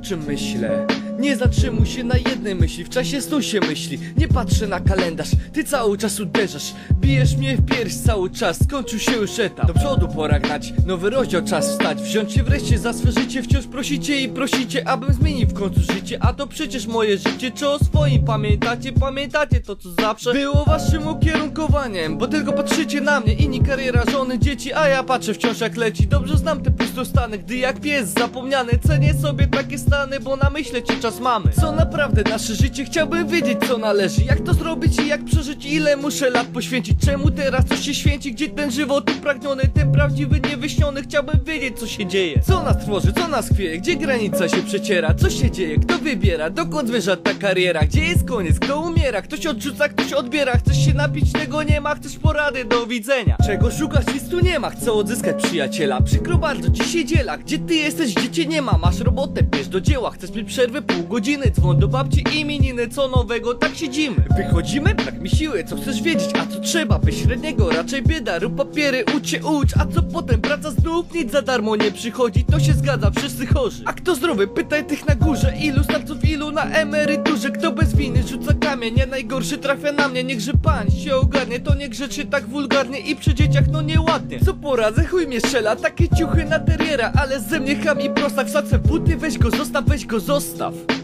czym myślę? Nie zatrzymuj się na jednej myśli, w czasie snu się myśli. Nie patrzę na kalendarz, ty cały czas uderzasz. Bijesz mnie w pierś cały czas, skończył się już etap. Do przodu pora gnać, nowy rozdział czas wstać. Wziąć się wreszcie za swe życie, wciąż prosicie i prosicie, abym zmienił w końcu życie. A to przecież moje życie, czy o swoim pamiętacie? Pamiętacie to, co zawsze było waszym ukierunkowaniem? Bo tylko patrzycie na mnie, inni kariera, żony, dzieci, a ja patrzę wciąż jak leci. Dobrze znam te pustostany, gdy jak pies zapomniany. Cenię sobie takie stany, bo na myślę cię czas mamy. Co naprawdę nasze życie, chciałbym wiedzieć co należy. Jak to zrobić i jak przeżyć, ile muszę lat poświęcić. Czemu teraz coś się święci, gdzie ten żywot upragniony, ten prawdziwy, niewyśniony. Chciałbym wiedzieć co się dzieje, co nas tworzy, co nas chwieje, gdzie granica się przeciera. Co się dzieje, kto wybiera, dokąd zmierza ta kariera. Gdzie jest koniec, kto umiera, ktoś odrzuca, ktoś odbiera. Chcesz się napić, tego nie ma, chcesz porady, do widzenia. Czego szukać, nic tu nie ma, chcę odzyskać przyjaciela. Przykro bardzo, dziś się dziela, gdzie ty jesteś, gdzie cię nie ma. Masz robotę, bierz do dzieła, chcesz mieć przerwę pół godziny. Dzwoń do babci, imieniny, co nowego, tak siedzimy. Wychodzimy, brak mi siły, co chcesz wiedzieć, a co trzeba? Bez średniego, raczej bieda, rób papiery, ucz, a co potem? Praca znów nic za darmo nie przychodzi, to się zgadza, wszyscy chorzy. A kto zdrowy? Pytaj tych na górze, ilu starców, ilu na emeryturze. Kto bez winy rzuca kamień, nie najgorszy trafia na mnie. Niechże pan się ogarnie, to nie grzeczy tak wulgarnie i przy dzieciach no nieładnie. Co poradzę, chuj mnie strzela, takie ciuchy na teriera, ale ze mnie chami prostak. Wsadzę w buty, weź go zostaw, weź go zostaw.